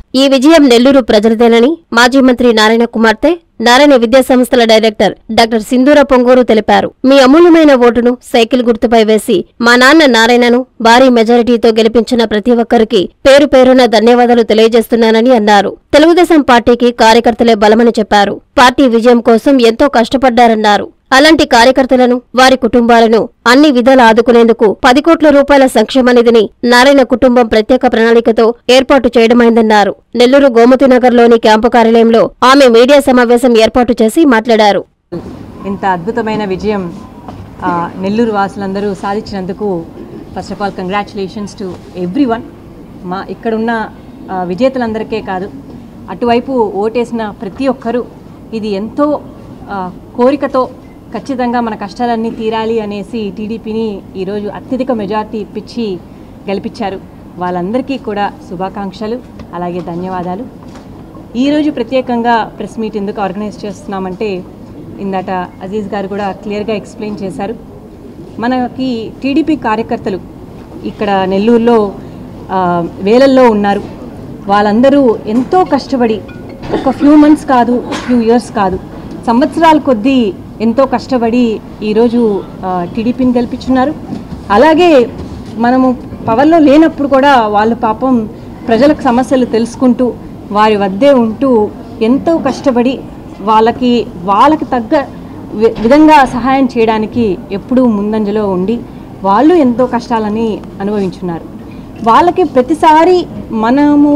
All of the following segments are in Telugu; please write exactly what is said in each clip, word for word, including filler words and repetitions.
ఈ విజయం నెల్లూరు ప్రజలదేనని మాజీ మంత్రి నారాయణ కుమార్తె నారాయణ విద్యా సంస్థల డైరెక్టర్ డాక్టర్ సింధూర పొంగూరు తెలిపారు. మీ అమూల్యమైన ఓటును సైకిల్ గుర్తుపై వేసి మా నాన్న నారాయణను భారీ మెజారిటీతో గెలిపించిన ప్రతి ఒక్కరికి పేరు పేరున ధన్యవాదాలు తెలియజేస్తున్నానని అన్నారు. తెలుగుదేశం పార్టీకి కార్యకర్తలే బలమని చెప్పారు. పార్టీ విజయం కోసం ఎంతో కష్టపడ్డారన్నారు. అలాంటి కార్యకర్తలను, వారి కుటుంబాలను అన్ని విధాలా ఆదుకునేందుకు పది కోట్ల రూపాయల సంక్షేమ నిధిని నారాయణ కుటుంబం ప్రత్యేక ప్రణాళికతో ఏర్పాటు చేయడమైందన్నారు. నెల్లూరు గోమతినగర్లోని క్యాంపు కార్యాలయంలో ఆమె మీడియా సమావేశం ఏర్పాటు చేసి మాట్లాడారు. ఇంత అద్భుతమైన విజయం నెల్లూరు వాసులందరూ సాధించినందుకు first of all congratulations to everyone. మా ఇక్కడున్న విజేతలందరికీ కాదు, అటువైపు ఓటేసిన ప్రతి ఒక్కరూ ఇది ఎంతో కోరికతో ఖచ్చితంగా మన కష్టాలన్నీ తీరాలి అనేసి టీడీపీని ఈరోజు అత్యధిక మెజార్టీ ఇప్పించి గెలిపించారు. వాళ్ళందరికీ కూడా శుభాకాంక్షలు, అలాగే ధన్యవాదాలు. ఈరోజు ప్రత్యేకంగా ప్రెస్ మీట్ ఎందుకు ఆర్గనైజ్ చేస్తున్నామంటే, ఇందాట అజీజ్ గారు కూడా క్లియర్గా ఎక్స్ప్లెయిన్ చేశారు. మనకి టీడీపీ కార్యకర్తలు ఇక్కడ నెల్లూరులో వేలల్లో ఉన్నారు. వాళ్ళందరూ ఎంతో కష్టపడి ఒక ఫ్యూ మంత్స్ కాదు, ఫ్యూ ఇయర్స్ కాదు, సంవత్సరాల కొద్దీ ఎంతో కష్టపడి ఈరోజు టీడీపీని గెలిపించున్నారు. అలాగే మనము పవర్లో లేనప్పుడు కూడా వాళ్ళు పాపం ప్రజలకు సమస్యలు తెలుసుకుంటూ వారి వద్దే ఉంటూ ఎంతో కష్టపడి వాళ్ళకి వాళ్ళకి తగ్గ విధంగా సహాయం చేయడానికి ఎప్పుడూ ముందంజలో ఉండి వాళ్ళు ఎంతో కష్టాలని అనుభవించున్నారు. వాళ్ళకి ప్రతిసారి మనము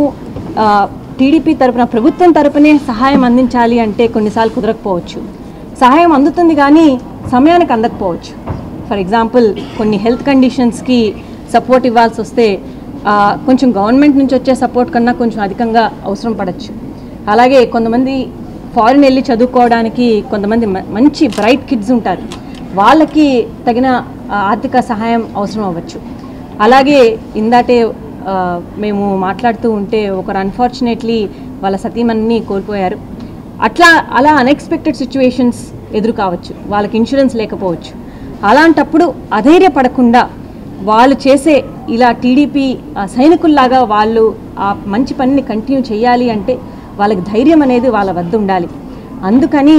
టీడీపీ తరపున, ప్రభుత్వం తరపునే సహాయం అందించాలి అంటే కొన్నిసార్లు కుదరకపోవచ్చు. సహాయం అందుతుంది కానీ సమయానికి అందకపోవచ్చు. ఫర్ ఎగ్జాంపుల్ కొన్ని హెల్త్ కండిషన్స్కి సపోర్ట్ ఇవ్వాల్సి వస్తే కొంచెం గవర్నమెంట్ నుంచి వచ్చే సపోర్ట్ కన్నా కొంచెం అధికంగా అవసరం పడవచ్చు. అలాగే కొంతమంది ఫారిన్ వెళ్ళి చదువుకోవడానికి కొంతమంది మంచి బ్రైట్ కిడ్స్ ఉంటారు, వాళ్ళకి తగిన ఆర్థిక సహాయం అవసరం అవ్వచ్చు. అలాగే ఇందాటే మేము మాట్లాడుతూ ఉంటే ఒకరు అన్ఫార్చునేట్లీ వాళ్ళ సతీమణిని కోల్పోయారు. అట్లా అలా అన్ఎక్స్పెక్టెడ్ సిచ్యువేషన్స్ ఎదురు కావచ్చు, వాళ్ళకి ఇన్సూరెన్స్ లేకపోవచ్చు. అలాంటప్పుడు అధైర్యపడకుండా వాళ్ళు చేసే ఇలా టీడీపీ సైనికుల్లాగా వాళ్ళు ఆ మంచి పనిని కంటిన్యూ చేయాలి అంటే వాళ్ళకి ధైర్యం అనేది వాళ్ళ వద్ద ఉండాలి. అందుకని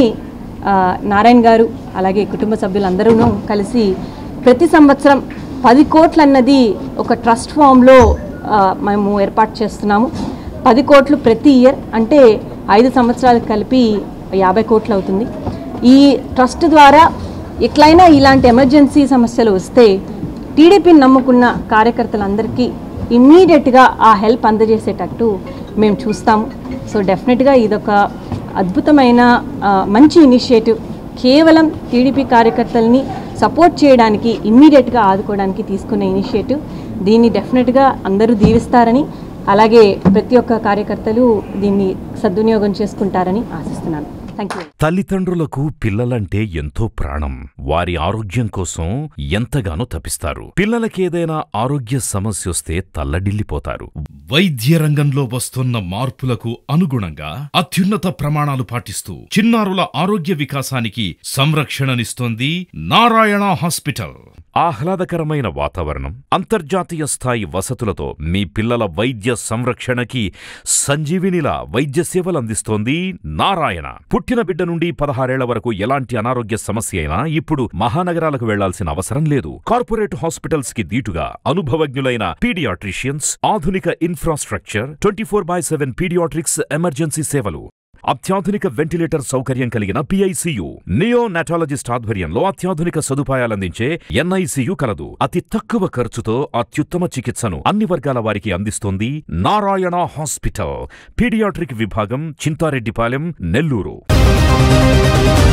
నారాయణ గారు అలాగే కుటుంబ సభ్యులందరూ కలిసి ప్రతి సంవత్సరం పది కోట్లు అన్నది ఒక ట్రస్ట్ ఫామ్లో మేము ఏర్పాటు చేస్తున్నాము. పది కోట్లు ప్రతి ఇయర్ అంటే ఐదు సంవత్సరాలకు కలిపి యాభై కోట్లు అవుతుంది. ఈ ట్రస్ట్ ద్వారా ఎట్లయినా ఇలాంటి ఎమర్జెన్సీ సమస్యలు వస్తే టీడీపీని నమ్ముకున్న కార్యకర్తలందరికీ ఇమ్మీడియట్గా ఆ హెల్ప్ అందజేసేటట్టు మేము చూస్తాము. సో డెఫినెట్గా ఇదొక అద్భుతమైన మంచి ఇనిషియేటివ్. కేవలం టీడీపీ కార్యకర్తల్ని సపోర్ట్ చేయడానికి, ఇమ్మీడియట్గా ఆదుకోవడానికి తీసుకునే ఇనిషియేటివ్. దీన్ని డెఫినెట్గా అందరూ దీవిస్తారని, అలాగే ప్రతి ఒక్క కార్యకర్తలు దీన్ని సద్వినియోగం చేసుకుంటారని ఆశిస్తున్నాను. Thank you. తల్లిదండ్రులకు పిల్లలంటే ఎంతో ప్రాణం. వారి ఆరోగ్యం కోసం ఎంతగానో తపిస్తారు. పిల్లలకేదైనా ఆరోగ్య సమస్య వస్తే తల్లడిల్లిపోతారు. వైద్య రంగంలో వస్తున్న మార్పులకు అనుగుణంగా అత్యున్నత ప్రమాణాలు పాటిస్తూ చిన్నారుల ఆరోగ్య వికాసానికి సంరక్షణనిస్తోంది నారాయణ హాస్పిటల్. ఆహ్లాదకరమైన వాతావరణం, అంతర్జాతీయ స్థాయి వసతులతో మీ పిల్లల వైద్య సంరక్షణకి సంజీవినిలా వైద్య సేవలు అందిస్తోంది నారాయణ. పుట్టిన బిడ్డ నుండి పదహారేళ్ల వరకు ఎలాంటి అనారోగ్య సమస్య అయినా ఇప్పుడు మహానగరాలకు వెళ్లాల్సిన అవసరం లేదు. కార్పొరేట్ హాస్పిటల్స్ కి దీటుగా అనుభవజ్ఞులైన పీడియాట్రిషియన్స్, ఆధునిక infrastructure, twenty four by seven paediatrics emergency సేవలు, అత్యాధునిక వెంటిలేటర్ సౌకర్యం కలిగిన పిఐసియు, నియో నాటాలజిస్ట్ ఆధ్వర్యంలో అత్యాధునిక సదుపాయాలందించే ఎన్ఐసియు కలదు. అతి తక్కువ ఖర్చుతో అత్యుత్తమ చికిత్సను అన్ని వర్గాల వారికి అందిస్తోంది నారాయణ హాస్పిటల్. పీడియాట్రిక్ విభాగం, చింతారెడ్డిపాలెం, నెల్లూరు.